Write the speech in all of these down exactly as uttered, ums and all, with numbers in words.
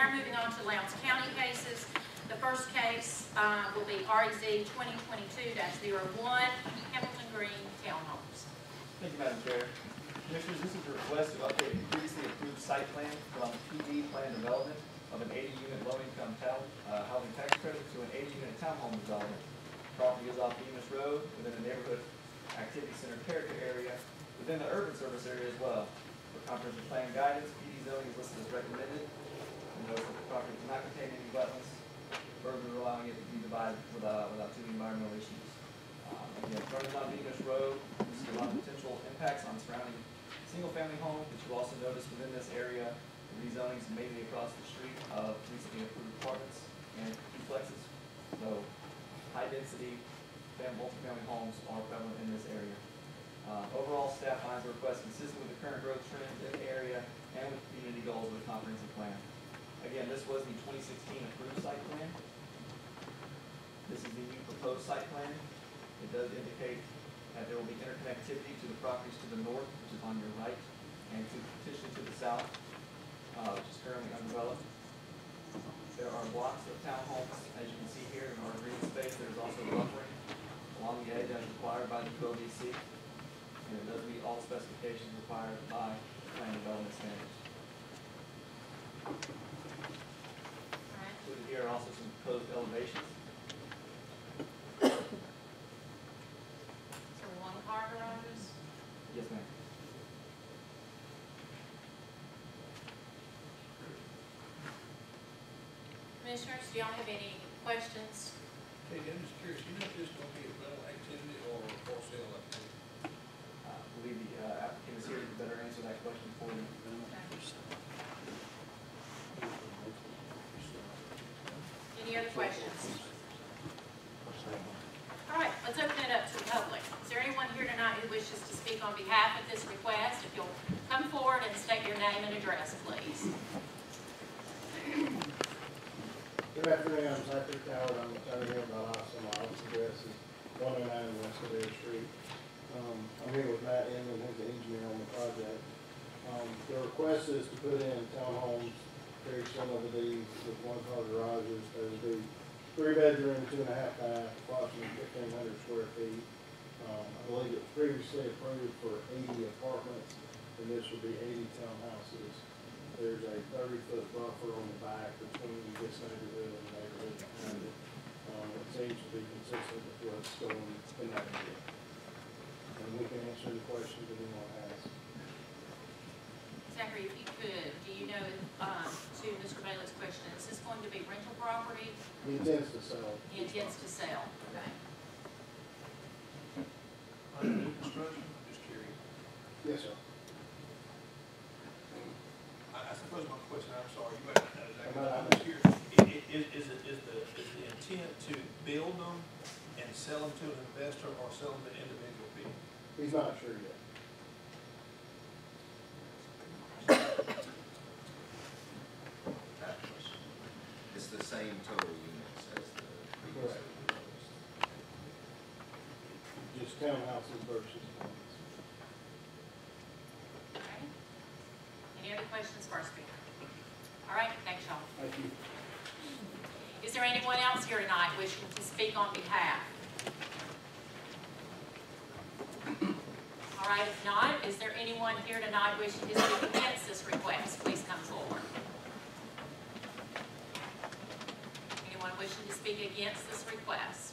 now moving on to Lowndes County cases. The first case uh, will be R E Z twenty twenty-two dash zero one, Hamilton Green Townhomes. Thank you, Madam Chair. Commissioners, this is a request to update a previously approved site plan from P D plan development of an eighty unit low-income town uh, housing tax credit to an eighty unit townhome development. Property is off Bemiss Road within the neighborhood activity center character area within the urban service area as well. For comprehensive plan guidance, P D zoning is listed as recommended. And note that the property does not contain any wetlands, further allowing it to be divided without, without too many environmental issues. Um, again, frontage on Bemiss Road, you see a lot of potential impacts on surrounding single-family homes, but you also notice within this area, the rezoning is mainly across the street of recently approved apartments and duplexes. So, high-density, multi-family homes are prevalent in this area. Uh, overall, staff finds the request consistent with the current growth trends in the area and with community goals of the comprehensive plan. Again, this was the twenty sixteen approved site plan. This is the new proposed site plan. It does indicate that there will be interconnectivity to the properties to the north, which is on your right, and to potentially to the south, uh, which is currently undeveloped. There are blocks of townhomes, as you can see here in our green space. There's also buffering along the edge as required by the G L P C, and it does meet all specifications required by plan development standards. Included here are also some proposed elevations. Car garages? Yes, ma'am. Commissioners, do y'all have any questions? Hey, I'm just curious, you know if this is going to be a rental activity or a for sale activity? Uh, I believe the uh, applicant is here to better answer that question for you. Any other questions? All right, let's open it up to the public. Is there anyone here tonight who wishes to speak on behalf of this request? If you'll come forward and state your name and address, please. Good afternoon, I'm Zachary Coward. I'm attorney here about Austin. My office address is one oh nine West Adair Street. Um, I'm here with Matt Inman, who's the engineer on the project. Um, the request is to put in townhomes very similar to these with one car garages. They would be three bedroom, two and a half bath, approximately fifteen hundred square feet. Um, I believe it was previously approved for eighty apartments, and this would be eighty townhouses. There's a thirty foot buffer on the back between this neighborhood and the neighborhood behind it. Um, it seems to be consistent with what's going in that area. And we can answer any questions that anyone has. Zachary, if you could, do you know, um, to Mister Bailey's question, is this going to be rental property? He intends to sell. He intends to sell. Okay. Under new construction, just curious. Yes, sir. I, I suppose my question, I'm sorry, you might not know exactly. I'm not- I'm just curious. I- i- Is, is it, is the, is the intent to build them and sell them to an investor or sell them to individual people? He's not sure yet. It's the same total units as the previous. Correct. Just townhouses versus homes. Okay. Any other questions for our speaker? All right, thanks, y'all. Thank you. Is there anyone else here tonight wishing to speak on behalf? All right, if not, is there anyone here tonight wishing to speak against this request? Please come forward. Anyone wishing to speak against this request?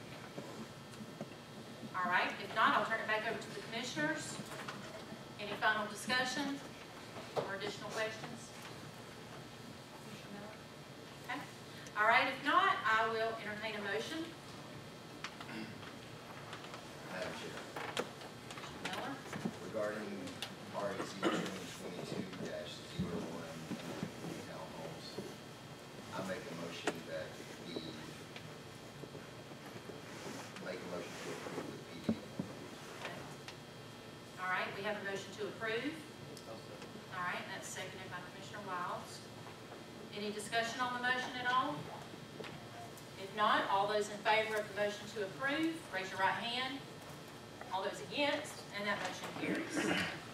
All right, if not, I'll turn it back over to the commissioners. Any final discussion or additional questions? Okay. All right, if not, I will entertain a motion. Madam Chair, Miller? regarding R E Z twenty twenty-two dash zero one townhomes, I make a motion that we make a motion to approve the P D. All right, we have a motion to approve. All right, that's seconded by Commissioner Wilds. Any discussion on the motion at all? If not, all those in favor of the motion to approve, raise your right hand. All those against, and that motion carries.